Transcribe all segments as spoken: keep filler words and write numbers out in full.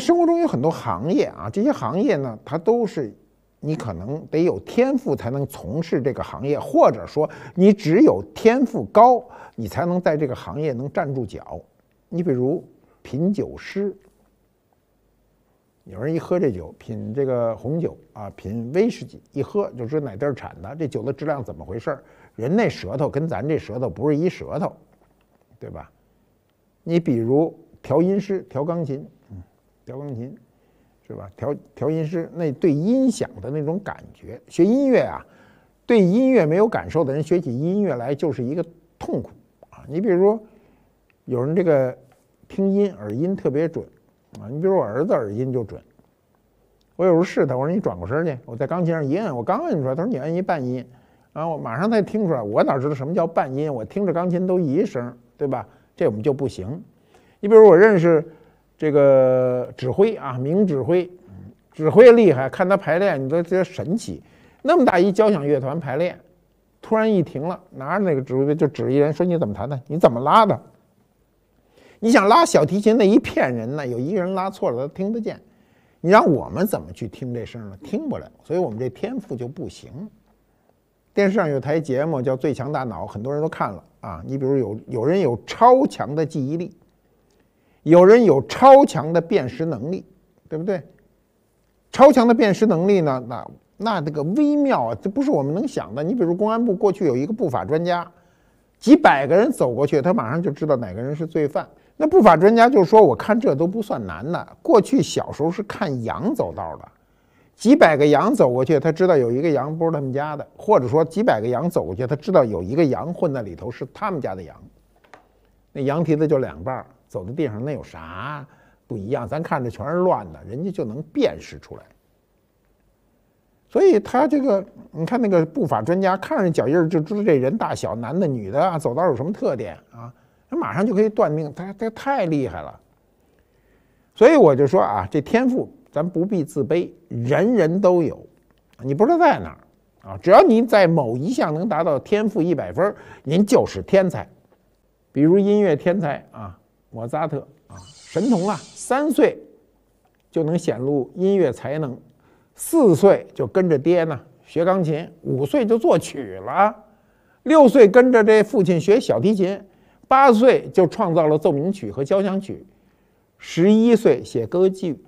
生活中有很多行业啊，这些行业呢，它都是你可能得有天赋才能从事这个行业，或者说你只有天赋高，你才能在这个行业能站住脚。你比如品酒师，有人一喝这酒，品这个红酒啊，品威士忌，一喝就知道哪地儿产的，这酒的质量怎么回事，人那舌头跟咱这舌头不是一舌头，对吧？你比如调音师，调钢琴，嗯，调钢琴。是吧？调调音师那对音响的那种感觉，学音乐啊，对音乐没有感受的人学起音乐来就是一个痛苦啊！你比如说，有人这个听音耳音特别准啊，你比如我儿子耳音就准。我有时候试他，我说你转过身去，我在钢琴上一摁，我刚摁出来，他说你摁一半音，啊，我马上才听出来，我哪知道什么叫半音？我听着钢琴都一声，对吧？这我们就不行。你比如我认识。这个指挥啊，名指挥，指挥厉害，看他排练，你都觉得神奇。那么大一交响乐团排练，突然一停了，拿着那个指挥就指一人说：“你怎么弹的？你怎么拉的？”你想拉小提琴那一片人呢，有一个人拉错了，他听得见。你让我们怎么去听这声呢？听不了，所以我们这天赋就不行。电视上有台节目叫《最强大脑》，很多人都看了啊。你比如有有人有超强的记忆力。有人有超强的辨识能力，对不对？超强的辨识能力呢，那那这个微妙啊，这不是我们能想的。你比如公安部过去有一个不法专家，几百个人走过去，他马上就知道哪个人是罪犯。那不法专家就说：“我看这都不算难的。过去小时候是看羊走道的，几百个羊走过去，他知道有一个羊不是他们家的，或者说几百个羊走过去，他知道有一个羊混在里头是他们家的羊。那羊蹄子就两半。”走在地上那有啥不一样？咱看着全是乱的，人家就能辨识出来。所以他这个，你看那个不法专家，看着脚印就知道这人大小、男的、女的啊，走道有什么特点啊，他马上就可以断定，他他太厉害了。所以我就说啊，这天赋咱不必自卑，人人都有，你不知道在哪儿啊，只要你在某一项能达到天赋一百分，您就是天才。比如音乐天才啊。莫扎特啊，神童啊，三岁就能显露音乐才能，四岁就跟着爹呢学钢琴，五岁就作曲了，六岁跟着这父亲学小提琴，八岁就创造了奏鸣曲和交响曲，十一岁写歌剧。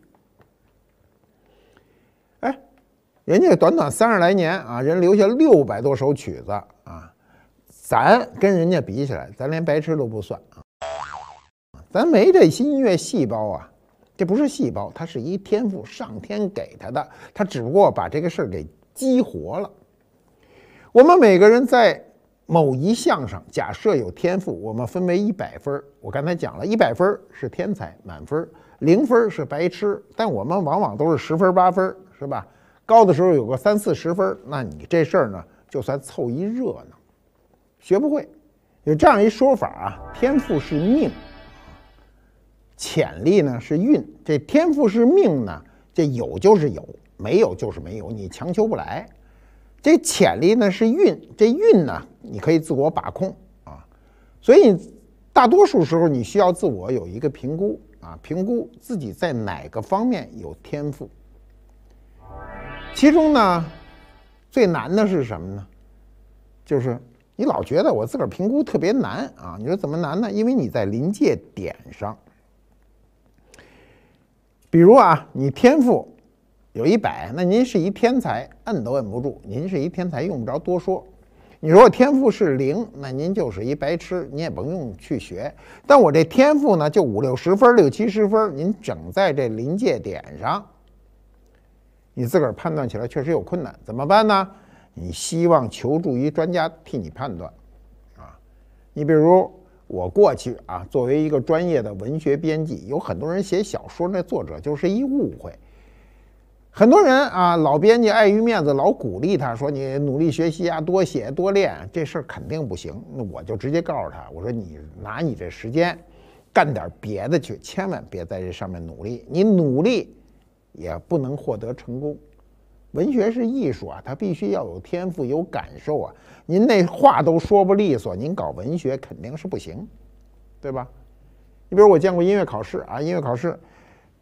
哎，人家短短三十来年啊，人留下六百多首曲子啊，咱跟人家比起来，咱连白痴都不算啊。咱没这音乐细胞啊，这不是细胞，它是一天赋，上天给他的，他只不过把这个事儿给激活了。我们每个人在某一项上，假设有天赋，我们分为一百分。我刚才讲了，一百分是天才满分，零分是白痴，但我们往往都是十分八分，是吧？高的时候有个三四十分，那你这事儿呢，就算凑一热闹，学不会。有这样一说法啊，天赋是命。潜力呢是运，这天赋是命呢，这有就是有，没有就是没有，你强求不来。这潜力呢是运，这运呢你可以自我把控啊。所以大多数时候你需要自我有一个评估啊，评估自己在哪个方面有天赋。其中呢最难的是什么呢？就是你老觉得我自个儿评估特别难啊。你说怎么难呢？因为你在临界点上。比如啊，你天赋有一百，那您是一天才，摁都摁不住。您是一天才，用不着多说。你说我天赋是零，那您就是一白痴，你也甭用去学。但我这天赋呢，就五六十分、六七十分，您整在这临界点上，你自个儿判断起来确实有困难，怎么办呢？你希望求助于专家替你判断啊。你比如。我过去啊，作为一个专业的文学编辑，有很多人写小说，那作者就是一误会。很多人啊，老编辑碍于面子，老鼓励他说：“你努力学习啊，多写多练。”这事儿肯定不行。那我就直接告诉他，我说：“你拿你这时间干点别的去，千万别在这上面努力。你努力也不能获得成功。文学是艺术啊，它必须要有天赋、有感受啊。您那话都说不利索，您搞文学肯定是不行，对吧？你比如我见过音乐考试啊，音乐考试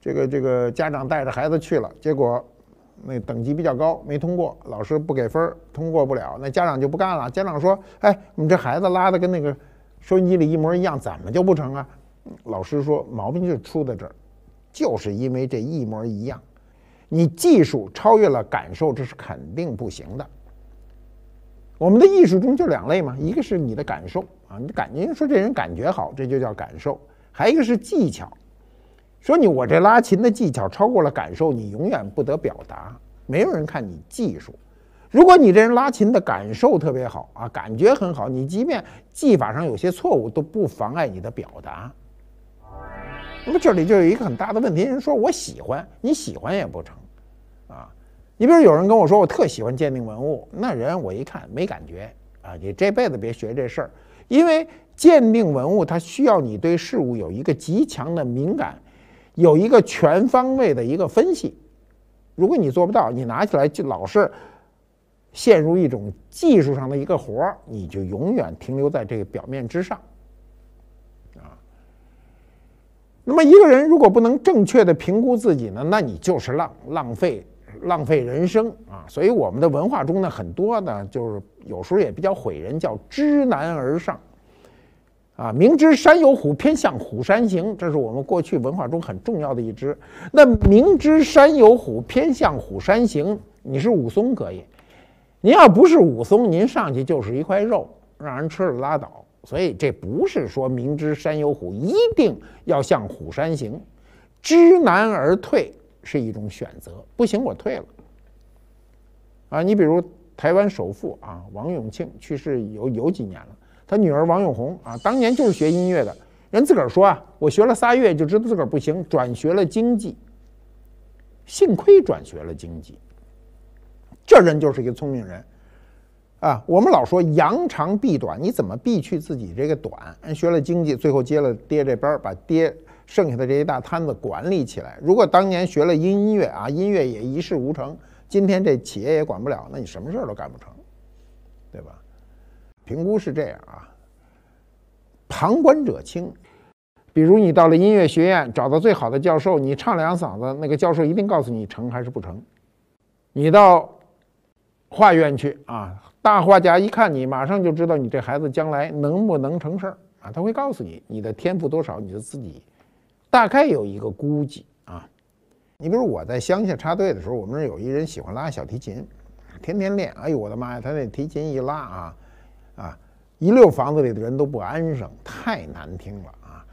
这个这个家长带着孩子去了，结果那等级比较高，没通过，老师不给分，通过不了，那家长就不干了。家长说：“哎，你这孩子拉的跟那个收音机里一模一样，怎么就不成啊？”老师说：“毛病就出在这儿，就是因为这一模一样，你技术超越了感受，这是肯定不行的。我们的艺术中就两类嘛，一个是你的感受啊，你感觉说这人感觉好，这就叫感受；还一个是技巧。说你我这拉琴的技巧超过了感受，你永远不得表达，没有人看你技术。如果你这人拉琴的感受特别好啊，感觉很好，你即便技法上有些错误，都不妨碍你的表达。那么这里就有一个很大的问题，人说我喜欢，你喜欢也不成啊。你比如有人跟我说我特喜欢鉴定文物，那人我一看没感觉啊，你这辈子别学这事儿，因为鉴定文物它需要你对事物有一个极强的敏感，有一个全方位的一个分析。如果你做不到，你拿起来就老是陷入一种技术上的一个活儿，你就永远停留在这个表面之上啊。那么一个人如果不能正确的评估自己呢，那你就是浪浪费浪费人生啊。所以我们的文化中呢，很多呢就是有时候也比较毁人，叫知难而上啊，明知山有虎，偏向虎山行，这是我们过去文化中很重要的一支。那明知山有虎，偏向虎山行，你是武松可以，您要不是武松，您上去就是一块肉，让人吃了拉倒。所以这不是说明知山有虎一定要向虎山行，知难而退是一种选择。不行，我退了啊。你比如台湾首富啊王永庆去世有有几年了。他女儿王永红啊，当年就是学音乐的，人自个儿说啊，我学了仨月就知道自个儿不行，转学了经济。幸亏转学了经济，这人就是一个聪明人啊。我们老说扬长避短，你怎么避去自己这个短？人学了经济，最后接了爹这班，把爹剩下的这一大摊子管理起来。如果当年学了音乐啊，音乐也一事无成，今天这企业也管不了，那你什么事都干不成，对吧？评估是这样啊，旁观者清。比如你到了音乐学院，找到最好的教授，你唱两嗓子，那个教授一定告诉你成还是不成。你到画院去啊，大画家一看你，马上就知道你这孩子将来能不能成事儿啊，他会告诉你你的天赋多少，你就自己大概有一个估计啊。你比如我在乡下插队的时候，我们这有一人喜欢拉小提琴，天天练，哎呦我的妈呀，他那提琴一拉啊。啊，一溜房子里的人都不安生，太难听了啊！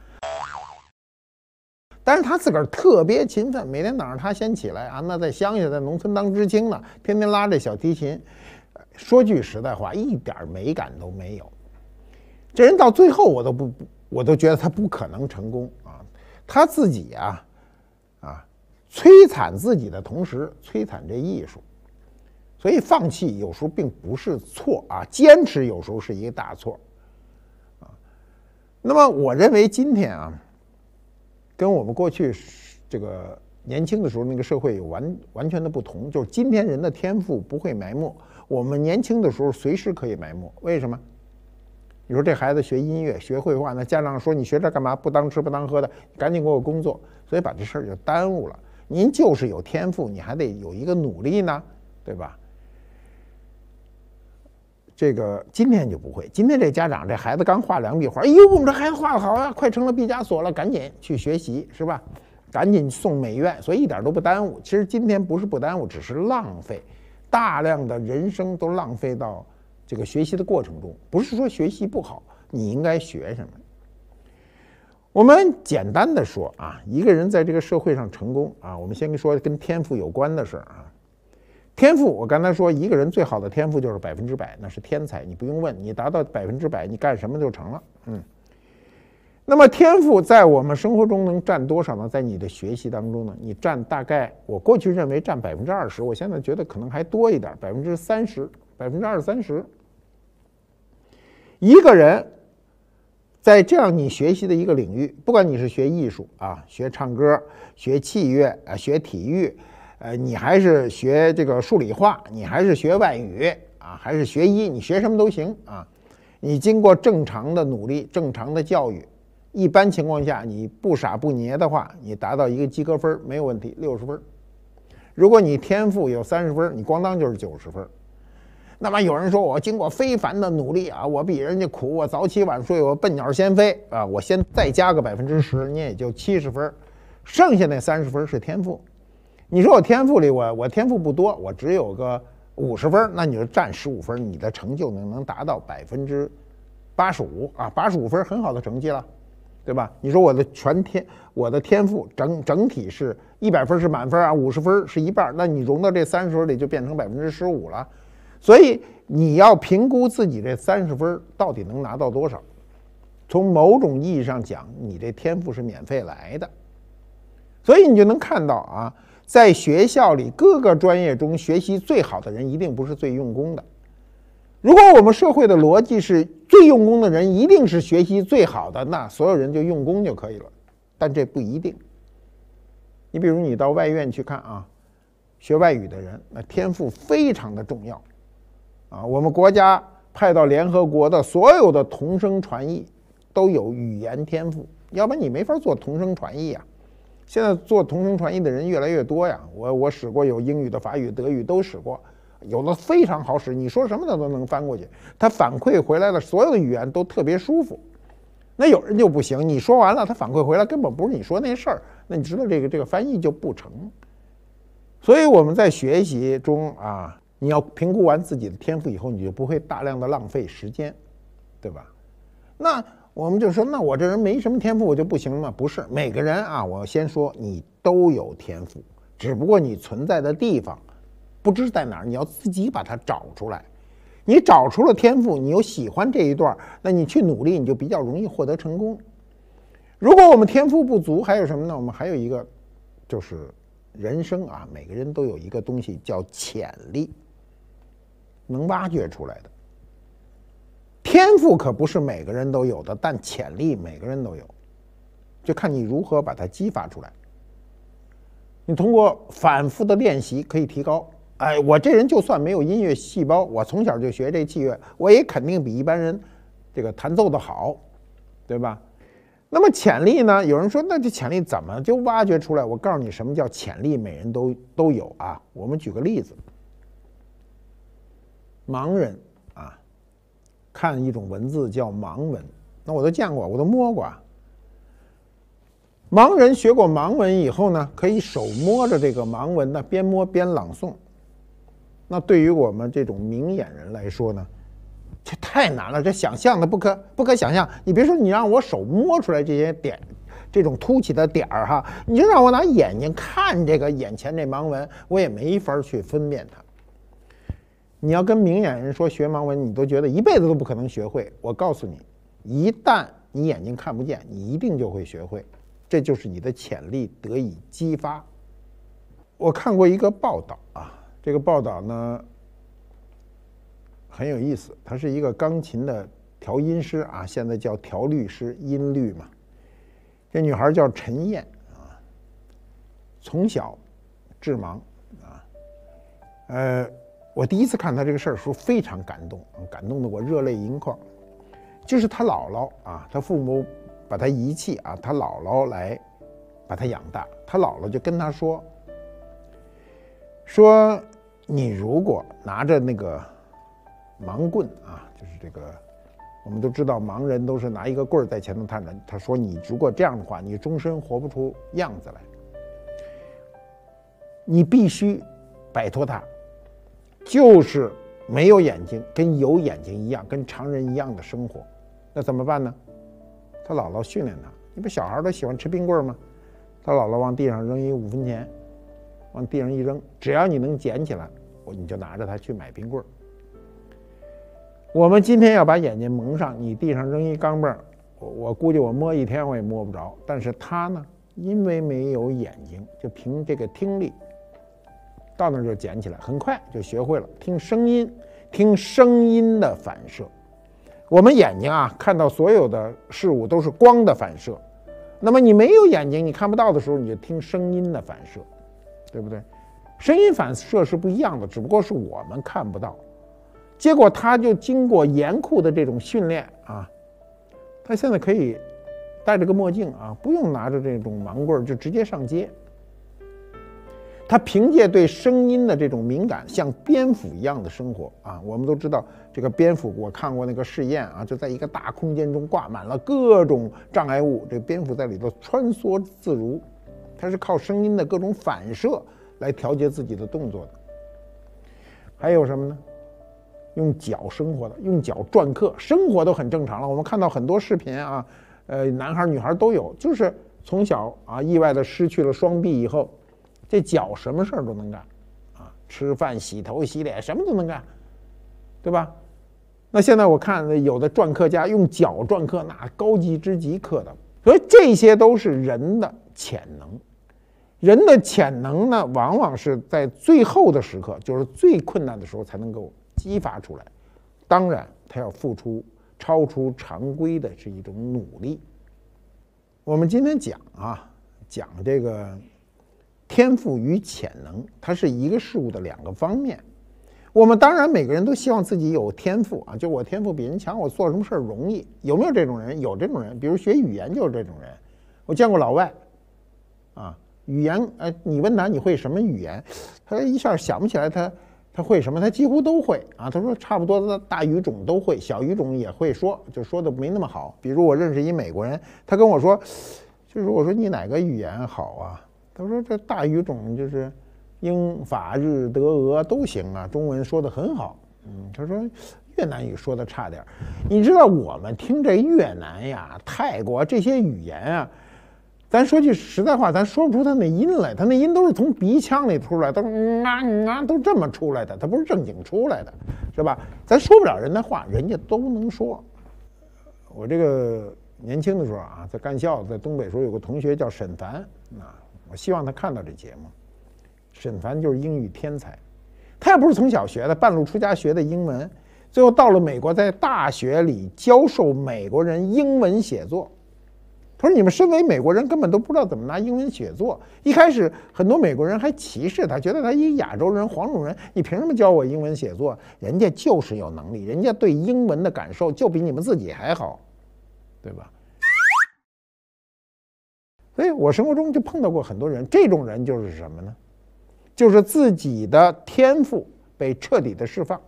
但是他自个儿特别勤奋，每天早上他先起来啊，那在乡下，在农村当知青呢，天天拉这小提琴。说句实在话，一点美感都没有。这人到最后，我都不，我都觉得他不可能成功啊！他自己啊，啊，摧残自己的同时，摧残这艺术。所以放弃有时候并不是错啊，坚持有时候是一个大错啊。那么我认为今天啊，跟我们过去这个年轻的时候那个社会有完完全的不同，就是今天人的天赋不会埋没，我们年轻的时候随时可以埋没。为什么？你说这孩子学音乐学绘画，那家长说你学这干嘛？不当吃不当喝的，赶紧给我工作，所以把这事儿就耽误了。您就是有天赋，你还得有一个努力呢，对吧？这个今天就不会，今天这家长这孩子刚画两笔画，哎呦，我们这孩子画的好啊，快成了毕加索了，赶紧去学习，是吧？赶紧送美院，所以一点都不耽误。其实今天不是不耽误，只是浪费，大量的人生都浪费到这个学习的过程中。不是说学习不好，你应该学什么？我们简单的说啊，一个人在这个社会上成功啊，我们先说跟天赋有关的事儿啊。天赋，我刚才说，一个人最好的天赋就是百分之百，那是天才，你不用问，你达到百分之百，你干什么就成了。嗯，那么天赋在我们生活中能占多少呢？在你的学习当中呢，你占大概，我过去认为占百分之二十，我现在觉得可能还多一点，百分之三十，百分之二三十。一个人在这样你学习的一个领域，不管你是学艺术啊，学唱歌，学器乐啊，学体育。呃，你还是学这个数理化，你还是学外语啊，还是学医，你学什么都行啊。你经过正常的努力、正常的教育， 一般情况下，你不傻不捏的话，你达到一个及格分没有问题，六十分。如果你天赋有三十分，你咣当就是九十分。那么有人说我经过非凡的努力啊，我比人家苦，我早起晚睡，我笨鸟先飞啊，我先再加个百分之十，你也就七十分，剩下那三十分是天赋。你说我天赋里我我天赋不多，我只有个五十分，那你就占十五分，你的成就能能达到百分之八十五啊，八十五分很好的成绩了，对吧？你说我的全天我的天赋整整体是一百分是满分啊，五十分是一半，那你融到这三十分里就变成百分之十五了。所以你要评估自己这三十分到底能拿到多少。从某种意义上讲，你这天赋是免费来的。所以你就能看到啊，在学校里各个专业中学习最好的人一定不是最用功的。如果我们社会的逻辑是最用功的人一定是学习最好的，那所有人就用功就可以了。但这不一定。你比如你到外院去看啊，学外语的人，那天赋非常的重要。啊，我们国家派到联合国的所有的同声传译都有语言天赋，要不然你没法做同声传译啊。现在做同声传译的人越来越多呀，我我使过有英语的、法语、德语都使过，有的非常好使，你说什么它都能翻过去，它反馈回来的所有的语言都特别舒服。那有人就不行，你说完了，他反馈回来根本不是你说那事儿，那你知道这个这个翻译就不成。所以我们在学习中啊。你要评估完自己的天赋以后，你就不会大量的浪费时间，对吧？那我们就说，那我这人没什么天赋，我就不行吗？不是，每个人啊，我先说你都有天赋，只不过你存在的地方不知在哪儿，你要自己把它找出来。你找出了天赋，你又喜欢这一段，那你去努力，你就比较容易获得成功。如果我们天赋不足，还有什么呢？我们还有一个就是人生啊，每个人都有一个东西叫潜力。能挖掘出来的天赋可不是每个人都有的，但潜力每个人都有，就看你如何把它激发出来。你通过反复的练习可以提高。哎，我这人就算没有音乐细胞，我从小就学这器乐，我也肯定比一般人这个弹奏的好，对吧？那么潜力呢？有人说，那这潜力怎么就挖掘出来？我告诉你，什么叫潜力，每人都都有啊。我们举个例子。盲人啊，看一种文字叫盲文，那我都见过，我都摸过啊。盲人学过盲文以后呢，可以手摸着这个盲文呢，边摸边朗诵。那对于我们这种明眼人来说呢，这太难了，这想象的不可不可想象。你别说你让我手摸出来这些点，这种凸起的点儿哈，你就让我拿眼睛看这个眼前这盲文，我也没法去分辨它。你要跟明眼人说学盲文，你都觉得一辈子都不可能学会。我告诉你，一旦你眼睛看不见，你一定就会学会，这就是你的潜力得以激发。我看过一个报道啊，这个报道呢很有意思，他是一个钢琴的调音师啊，现在叫调律师，音律嘛。这女孩叫陈燕啊，从小致盲啊，呃。我第一次看他这个事儿的时候非常感动，感动的我热泪盈眶。就是他姥姥啊，他父母把他遗弃啊，他姥姥来把他养大。他姥姥就跟他说：“说你如果拿着那个盲棍啊，就是这个，我们都知道盲人都是拿一个棍儿在前头探着。他说你如果这样的话，你终身活不出样子来。你必须摆脱它。”就是没有眼睛，跟有眼睛一样，跟常人一样的生活，那怎么办呢？他姥姥训练他，你不小孩都喜欢吃冰棍吗？他姥姥往地上扔一五分钱，往地上一扔，只要你能捡起来，我你就拿着它去买冰棍。我们今天要把眼睛蒙上，你地上扔一钢镚，我我估计我摸一天我也摸不着。但是他呢，因为没有眼睛，就凭这个听力。到那儿就捡起来，很快就学会了听声音，听声音的反射。我们眼睛啊，看到所有的事物都是光的反射。那么你没有眼睛，你看不到的时候，你就听声音的反射，对不对？声音反射是不一样的，只不过是我们看不到。结果他就经过严酷的这种训练啊，他现在可以戴着个墨镜啊，不用拿着这种盲棍就直接上街。他凭借对声音的这种敏感，像蝙蝠一样的生活啊。我们都知道，这个蝙蝠，我看过那个试验啊，就在一个大空间中挂满了各种障碍物，这蝙蝠在里头穿梭自如，它是靠声音的各种反射来调节自己的动作的。还有什么呢？用脚生活的，用脚篆刻，生活都很正常了。我们看到很多视频啊，呃，男孩女孩都有，就是从小啊意外的失去了双臂以后。这脚什么事儿都能干，啊，吃饭、洗头、洗脸，什么都能干，对吧？那现在我看有的篆刻家用脚篆刻，那高级之极刻的，所以这些都是人的潜能。人的潜能呢，往往是在最后的时刻，就是最困难的时候才能够激发出来。当然，他要付出超出常规的是一种努力。我们今天讲啊，讲这个。天赋与潜能，它是一个事物的两个方面。我们当然每个人都希望自己有天赋啊，就我天赋比人强，我做什么事儿容易。有没有这种人？有这种人，比如学语言就是这种人。我见过老外，啊，语言，呃，你问他你会什么语言，他一下想不起来他他会什么，他几乎都会啊。他说差不多的大语种都会，小语种也会说，就说的没那么好。比如我认识一美国人，他跟我说，就是我说你哪个语言好啊？他说这大语种就是英法日德俄都行啊，中文说的很好。嗯，他说越南语说的差点。你知道我们听这越南呀、泰国这些语言啊，咱说句实在话，咱说不出他那音来，他那音都是从鼻腔里出来，都啊啊都这么出来的，他不是正经出来的，是吧？咱说不了人的话，人家都能说。我这个年轻的时候啊，在干校，在东北时候有个同学叫沈凡啊。我希望他看到这节目。沈凡就是英语天才，他也不是从小学的，半路出家学的英文，最后到了美国，在大学里教授美国人英文写作。他说：“你们身为美国人，根本都不知道怎么拿英文写作。一开始很多美国人还歧视他，觉得他一亚洲人、黄种人，你凭什么教我英文写作？人家就是有能力，人家对英文的感受就比你们自己还好，对吧？”所以我生活中就碰到过很多人，这种人就是什么呢？就是自己的天赋被彻底的释放。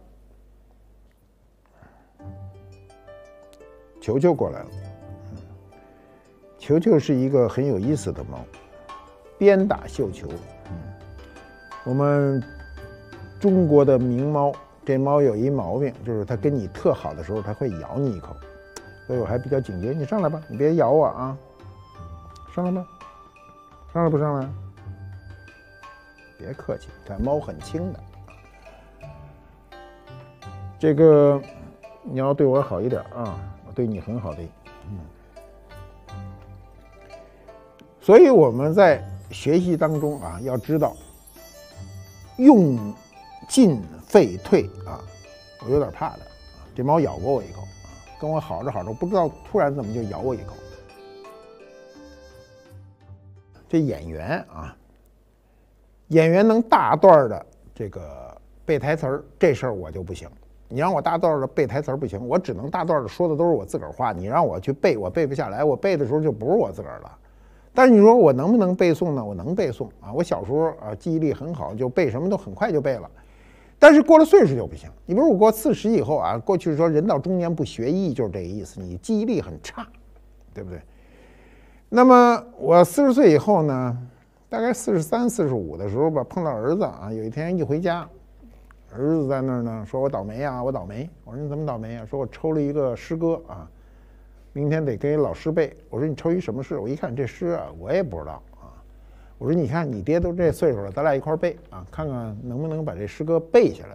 球球过来了，球球是一个很有意思的猫，鞭打绣球。我们中国的名猫，这猫有一毛病，就是它跟你特好的时候，它会咬你一口，所以我还比较警觉。你上来吧，你别咬我啊！上来吧，上来不上来？别客气，这猫很轻的。这个你要对我好一点啊，我对你很好的。嗯。所以我们在学习当中啊，要知道用进废退啊。我有点怕它，这猫咬过我一口啊，跟我好着好着，不知道突然怎么就咬我一口。这演员啊，演员能大段的这个背台词儿，这事儿我就不行。你让我大段的背台词儿不行，我只能大段的说的都是我自个儿话。你让我去背，我背不下来。我背的时候就不是我自个儿了。但是你说我能不能背诵呢？我能背诵啊。我小时候啊记忆力很好，就背什么都很快就背了。但是过了岁数就不行。你比如我过四十以后啊，过去说人到中年不学艺，就是这个意思，你记忆力很差，对不对？那么我四十岁以后呢，大概四十三、四十五的时候吧，碰到儿子啊，有一天一回家，儿子在那儿呢，说我倒霉啊，我倒霉。我说你怎么倒霉啊？说我抽了一个诗歌啊，明天得给老师背。我说你抽一什么诗？我一看这诗啊，我也不知道啊。我说你看你爹都这岁数了，咱俩一块儿背啊，看看能不能把这诗歌背下来。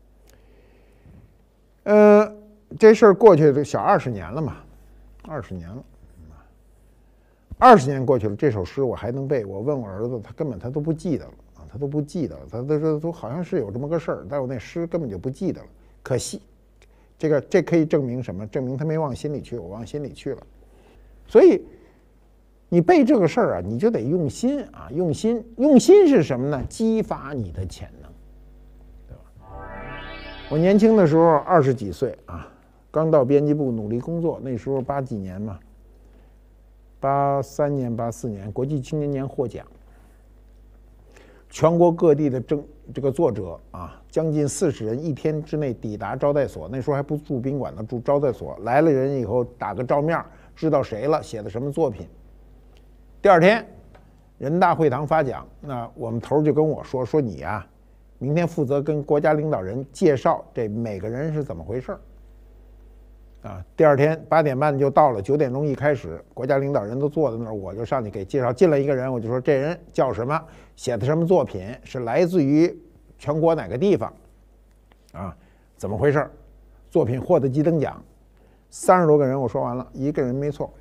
呃，这事儿过去的小二十年了嘛，二十年了。二十年过去了，这首诗我还能背。我问我儿子，他根本他都不记得了啊，他都不记得了，他都都都好像是有这么个事儿，但我那诗根本就不记得了。可惜，这个这可以证明什么？证明他没往心里去，我往心里去了。所以，你背这个事儿啊，你就得用心啊，用心，用心是什么呢？激发你的潜能，对吧？我年轻的时候二十几岁啊，刚到编辑部努力工作，那时候八几年嘛。 八三年、八四年国际青年年获奖，全国各地的政这个作者啊，将近四十人，一天之内抵达招待所。那时候还不住宾馆呢，住招待所。来了人以后打个照面，知道谁了，写的什么作品。第二天，人大会堂发奖，那我们头就跟我说说你啊，明天负责跟国家领导人介绍这每个人是怎么回事啊。第二天八点半就到了，九点钟一开始，国家领导人都坐在那儿，我就上去给介绍。进来一个人，我就说这人叫什么，写的什么作品，是来自于全国哪个地方，啊，怎么回事，作品获得几等奖。三十多个人我说完了，一个人没错。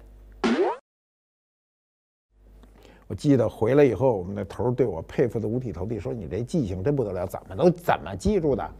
我记得回来以后，我们的头对我佩服的五体投地，说你这记性真不得了，怎么都怎么记住的？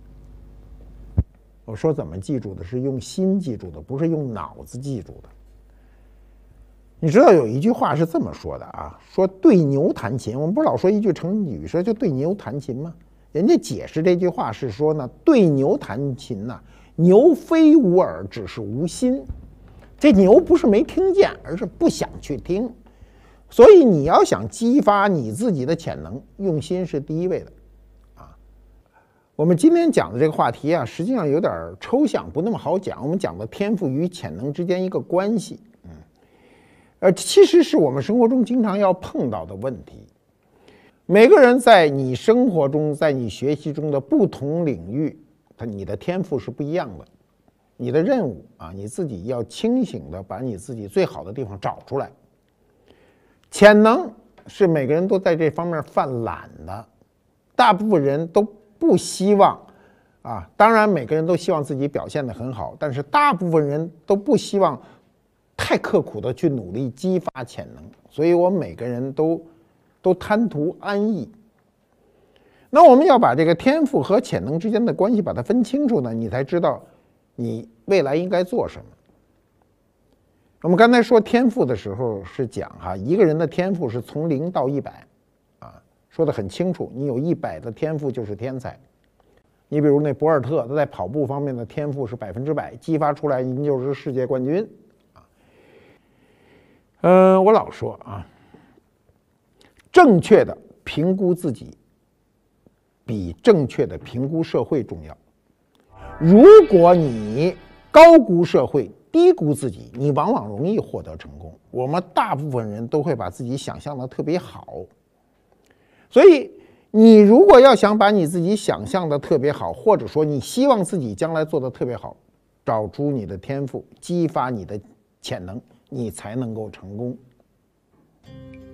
我说怎么记住的？是用心记住的，不是用脑子记住的。你知道有一句话是这么说的啊，说对牛弹琴。我们不是老说一句成语说就对牛弹琴吗？人家解释这句话是说呢，对牛弹琴呢、啊，牛非无耳，只是无心。这牛不是没听见，而是不想去听。所以你要想激发你自己的潜能，用心是第一位的啊。我们今天讲的这个话题啊，实际上有点抽象，不那么好讲。我们讲的天赋与潜能之间一个关系，嗯，呃，其实是我们生活中经常要碰到的问题。每个人在你生活中，在你学习中的不同领域，他你的天赋是不一样的。你的任务啊，你自己要清醒的把你自己最好的地方找出来。潜能是每个人都在这方面犯懒的，大部分人都不希望啊，当然每个人都希望自己表现得很好，但是大部分人都不希望太刻苦的去努力激发潜能，所以我们每个人都都贪图安逸。那我们要把这个天赋和潜能之间的关系把它分清楚呢，你才知道你未来应该做什么。我们刚才说天赋的时候是讲哈，一个人的天赋是从零到一百，啊，说得很清楚。你有一百的天赋就是天才。你比如那博尔特，他在跑步方面的天赋是百分之百，激发出来您就是世界冠军啊。嗯，我老说啊，正确的评估自己比正确的评估社会重要。如果你高估社会，低估自己，你往往容易获得成功。我们大部分人都会把自己想象的特别好，所以你如果要想把你自己想象的特别好，或者说你希望自己将来做的特别好，找出你的天赋，激发你的潜能，你才能够成功。